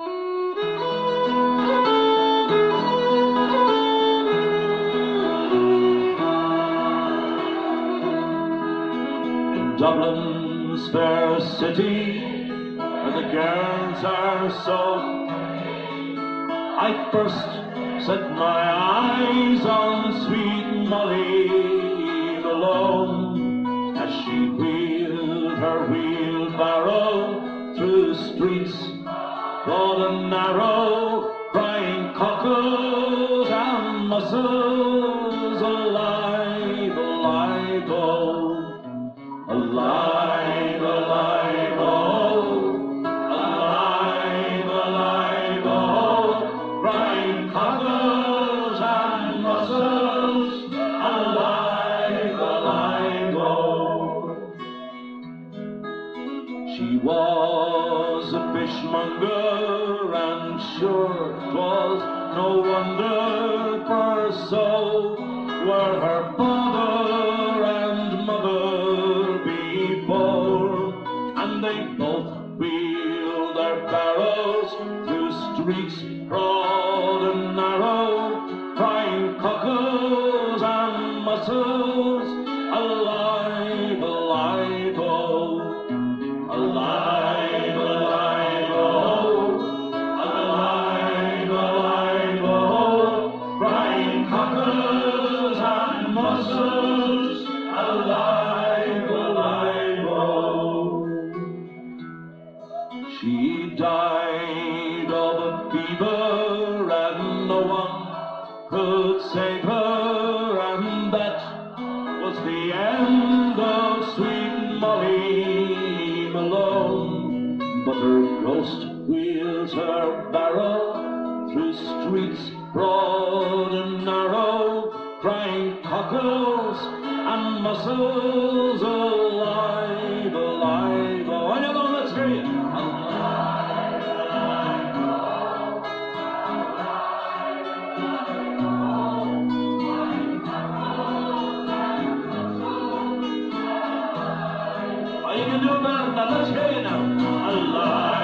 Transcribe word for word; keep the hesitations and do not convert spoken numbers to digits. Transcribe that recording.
In Dublin's fair city, where the girls are so, I first set my eyes on sweet Molly Malone, as she wheeled her wheelbarrow through the streets, broad and narrow, frying cockles and mussels, alive, alive, oh, alive, alive, oh, alive, alive, oh, frying cockles and mussels, alive, alive, oh. She was a fishmonger, and sure 'twas no wonder, for so were her father and mother before, and they both wheeled their barrows through streets broad and narrow, crying cockles and mussels, alive, alive, oh, alive, alive, oh, alive, alive, oh, crying cockles and mussels, alive, alive, oh. She died of a fever, and no one could save her, and that was the end of sweet Molly Malone. But her ghost wheels her barrow through streets broad and narrow, crying cockles and mussels, alive, alive, oh. And everyone, let's hear you. Alive, alive, oh. Oh, you can do better than that. Let's hear you now. Alive.